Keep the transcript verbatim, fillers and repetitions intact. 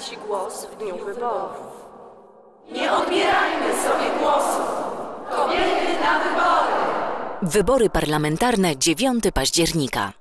Ci głos w dniu wyborów. Nie odbierajmy sobie głosu! Kobiety na wybory! Wybory parlamentarne dziewiątego października.